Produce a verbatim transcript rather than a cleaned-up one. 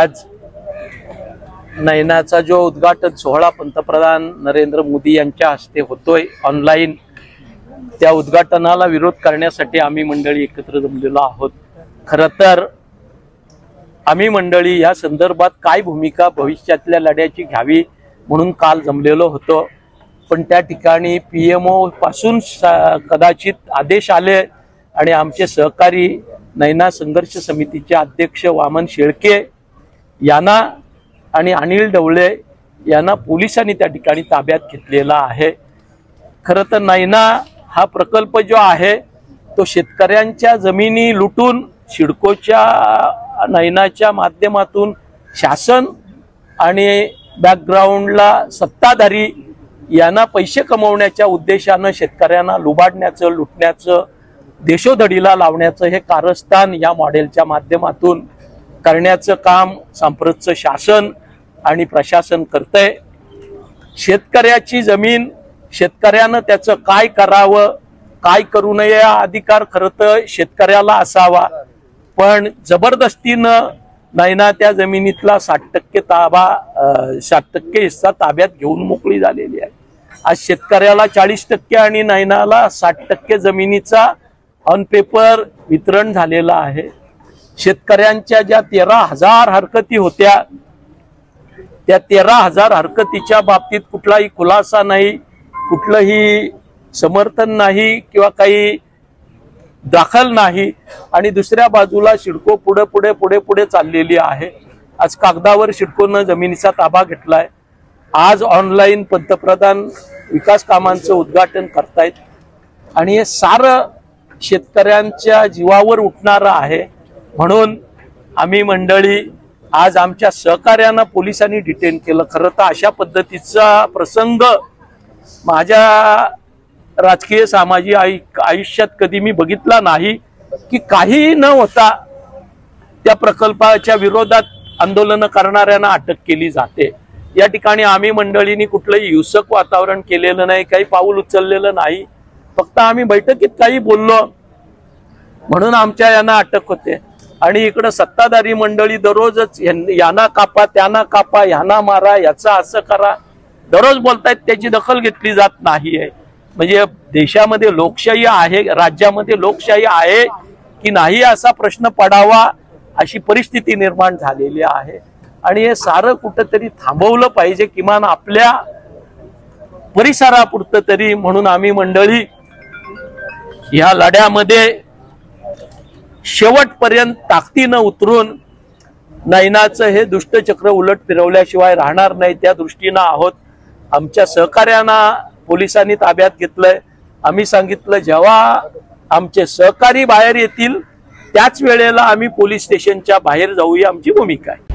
आज नैनाचा जो उद्घाटन सोहळा पंतप्रधान नरेंद्र मोदी यांच्या हस्ते होतोय ऑनलाईन, त्या उद्घाटनाला विरोध करण्यासाठी आम्ही मंडळी एकत्र जमलेलो आहोत। खरं तर आम्ही मंडळी या संदर्भात काय भूमिका भविष्यातल्या लढ्याची घ्यावी म्हणून काल जमलेलो होतो, पण त्या ठिकाणी पीएमओ पासून कदाचित आदेश आले आणि आमचे सहकारी नैना संघर्ष समितीचे अध्यक्ष वामन शेळके यांना आणि अनिल ढवळे यांना पोलिसांनी त्या ठिकाणी ताब्यात घेतलेला आहे। खरं तर नैना हा प्रकल्प जो आहे तो शेतकऱ्यांच्या जमिनी लुटून सिडकोच्या नैनाच्या माध्यमातून शासन आणि बॅकग्राऊंडला सत्ताधारी यांना पैसे कमवण्याच्या उद्देशानं शेतकऱ्यांना लुबाडण्याचं, लुटण्याचं, देशोधडीला लावण्याचं हे कारस्थान या मॉडेलच्या माध्यमातून करण्याचं काम सांप्रतचं शासन आणि प्रशासन करतंय। शेतकऱ्याची जमीन, शेतकऱ्यानं त्याचं काय करावं, काय करू नये हा अधिकार खरं तर शेतकऱ्याला असावा, पण जबरदस्तीनं नैना त्या जमिनीतला साठ टक्के ताबा साठ टक्के हिस्सा ताब्यात घेऊन मोकळी झालेली आहे। आज शेतकऱ्याला चाळीस टक्के आणि नैनाला साठ टक्के जमिनीचा ऑन पेपर वितरण झालेला आहे। शेतकऱ्यांच्या ज्या तेरा हजार हरकती होत्या त्या तेरा हजार हरकतीच्या बाबतीत कुठलाही खुलासा नाही, कुठलंही समर्थन नाही किंवा काही दाखल नाही, आणि दुसऱ्या बाजूला सिडको पुढे पुढे पुढे पुढे चाललेली आहे। आज कागदावर सिडकोनं जमिनीचा ताबा घेतलाय, आज ऑनलाईन पंतप्रधान विकास कामांचं उद्घाटन करतायत आणि हे सारं शेतकऱ्यांच्या जीवावर उठणारं आहे। म्हणून आम्ही मंडळी आज आमच्या सहकार्यानं पोलिसांनी डिटेन केलं। खरं तर अशा पद्धतीचा प्रसंग माझ्या राजकीय सामाजिक आयुष्यात कधी मी बघितला नाही की काही न होता त्या प्रकल्पाच्या विरोधात आंदोलन करणाऱ्यांना अटक केली जाते। या ठिकाणी आम्ही मंडळींनी कुठलंही हिंसक वातावरण केलेलं नाही, काही पाऊल उचललेलं नाही, फक्त आम्ही बैठकीत काही बोललो म्हणून आमच्या यांना अटक होते। आणि इकडं सत्ताधारी मंडळी दररोजच यांना कापा, त्यांना कापा, ह्यांना मारा, याचा असं करा, दररोज बोलतायत, त्याची दखल घेतली जात नाहीये। म्हणजे देशामध्ये लोकशाही आहे, राज्यामध्ये लोकशाही आहे की नाही असा प्रश्न पडावा अशी परिस्थिती निर्माण झालेली आहे। आणि हे सारं कुठंतरी थांबवलं पाहिजे, किमान आपल्या परिसरापुरतं तरी। म्हणून आम्ही मंडळी या लढ्यामध्ये शेवटपर्यंत ताकदीनं उतरून नैनाचं हे दुष्टचक्र उलट फिरवल्याशिवाय राहणार नाही त्या दृष्टीनं आहोत। आमच्या सहकार्यांना पोलिसांनी ताब्यात घेतलंय। आम्ही सांगितलं जेव्हा आमचे सहकारी बाहेर येतील त्याच वेळेला आम्ही पोलीस स्टेशनच्या बाहेर जाऊ, ही आमची भूमिका आहे।